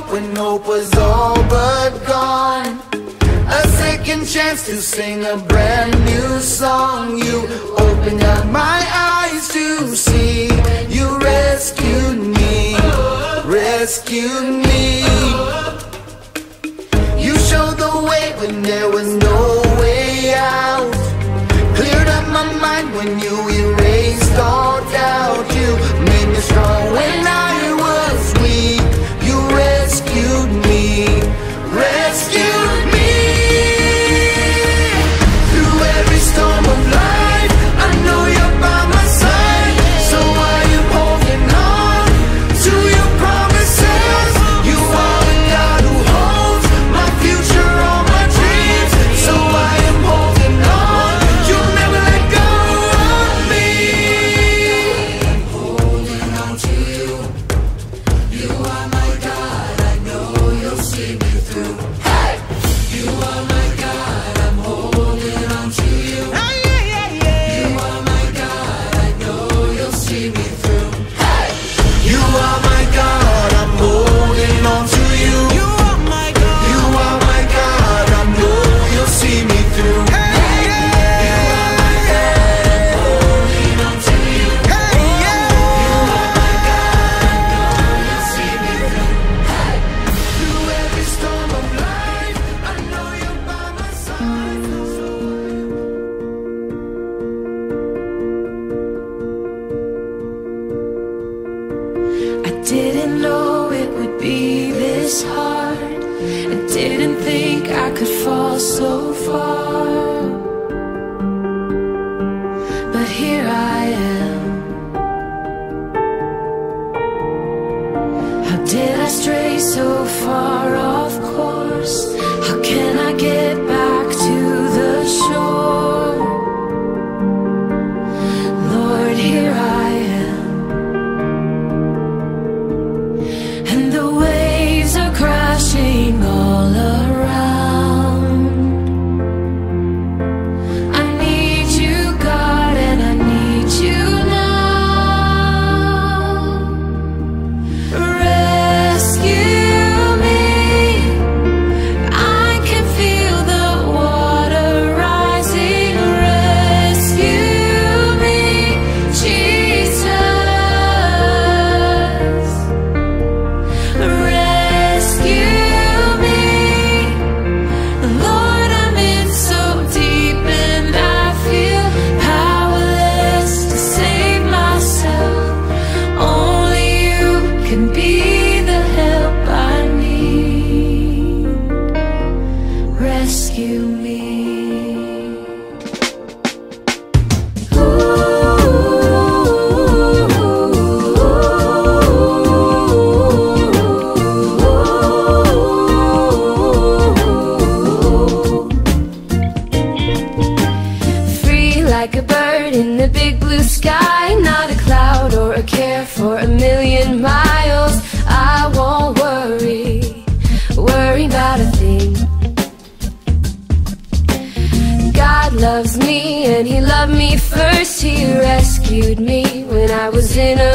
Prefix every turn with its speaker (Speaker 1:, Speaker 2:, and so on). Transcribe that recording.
Speaker 1: hope when hope was all but gone. A second chance to sing a brand new song. You opened up my eyes to see. You rescued me, rescued me. You showed the way when there was no way out. Cleared up my mind when you erased all doubt. You made me strong when I was weak. You rescued me, rescued me. Through every storm of life, I know you're by my side. So I am holding on to your promises. You are the God who holds my future, all my dreams. So I am holding on. You'll never let go of me. I'm holding on to you. You are my God. I know you'll see me through. Hey! You are my God. I'm holding on to you. You are my God. I know you'll see me through. Hey! You are my God. I'm holding on to you. You are my God. You are my God. I know you'll see me through. You are my God. I'm holding on to you. You are my God. I know you'll see me through. Hey! Through every storm of life, I know you're by my side. I didn't know it would be this hard. I didn't think I could fall so far. But here I am. How did I stray so far off course? How can I get back to the shore? Lord, here I am. And the waves are crashing all around. I need you, God, and I need you now. Rescue me. I can feel the water rising. Rescue me, Jesus. Rescue me. Lord, I'm in so deep and I feel powerless to save myself. Only you can be the help I need. Rescue me. Free like a bird in the big blue sky. Not a cloud or a care for a million miles. I won't worry about a thing. God loves me and He loved me first. He rescued me when I was in a